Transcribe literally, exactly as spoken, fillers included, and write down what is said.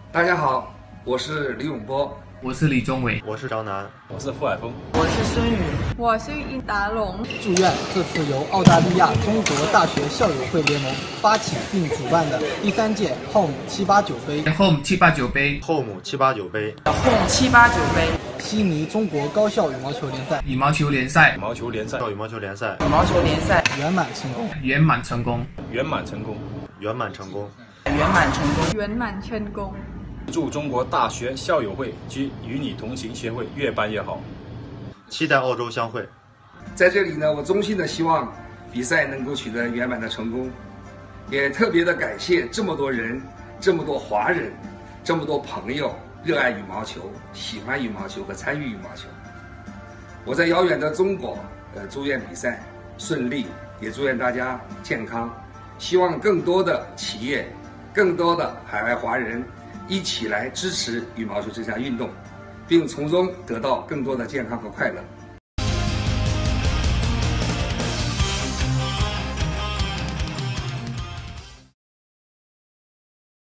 大家好，我是李永波， 我是李宗伟， 我是张楠， 我是傅海峰， 我是孙宇， 我是尹达龙。 祝愿这次由澳大利亚中国大学校友会联盟发起并主办的第三届 Home 七八九杯 Home 七八九杯 Home 七八九杯 Home 七八九杯悉尼中国高校羽毛球联赛羽毛球联赛羽毛球联赛羽毛球联赛羽毛球联赛圆满成功， 圆满成功， 圆满成功， 圆满成功， 圆满成功， 圆满成功。 祝中国大学校友会及与你同行协会越办越好， 期待澳洲相会。 在这里呢，我衷心的希望比赛能够取得圆满的成功，也特别的感谢这么多人、这么多华人、这么多朋友热爱羽毛球、喜欢羽毛球和参与羽毛球。我在遥远的中国，呃，祝愿比赛顺利，也祝愿大家健康。希望更多的企业、更多的海外华人一起来支持羽毛球这项运动，并从中得到更多的健康和快乐。